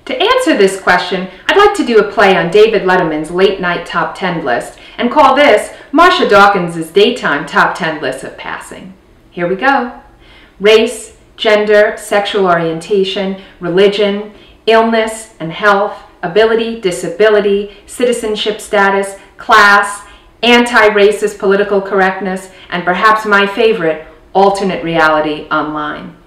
To answer this question, I'd like to do a play on David Letterman's late night top 10 list and call this Marcia Dawkins' daytime top 10 list of passing. Here we go. Race, gender, sexual orientation, religion, illness and health, ability, disability, citizenship status, class, anti-racist political correctness, and perhaps my favorite, alternate reality online.